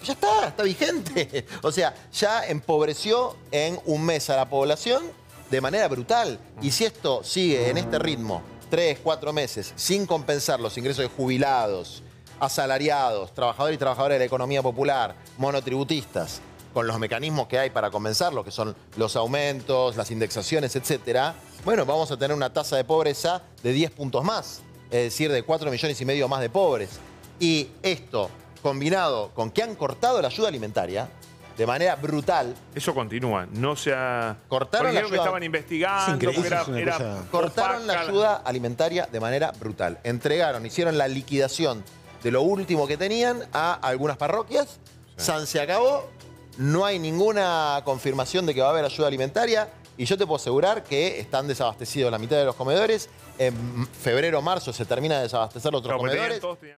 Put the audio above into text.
ya está vigente. O sea, ya empobreció en un mes a la población de manera brutal. Y si esto sigue en este ritmo, 3, 4 meses, sin compensar los ingresos de jubilados, asalariados, trabajadores y trabajadoras de la economía popular, monotributistas, con los mecanismos que hay para compensarlo, que son los aumentos, las indexaciones, etcétera, bueno, vamos a tener una tasa de pobreza de 10 puntos más, es decir, de 4,5 millones más de pobres. Y esto, combinado con que han cortado la ayuda alimentaria de manera brutal. Eso continúa, no se ha... Cortaron la ayuda. Que estaban investigando, cortaron la ayuda alimentaria de manera brutal. Entregaron, hicieron la liquidación de lo último que tenían a algunas parroquias. Sí. San se acabó, no hay ninguna confirmación de que va a haber ayuda alimentaria. Y yo te puedo asegurar que están desabastecidos la mitad de los comedores. En febrero o marzo se termina de desabastecer los otros comedores.